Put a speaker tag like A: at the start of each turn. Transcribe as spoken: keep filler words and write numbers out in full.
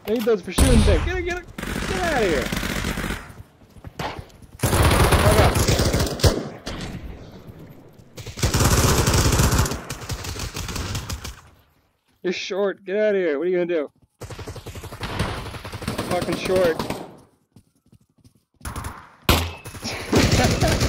A: I need those for shooting things. Get it, get it, get out of here. You're short. Get out of here. What are you gonna do? Fucking short.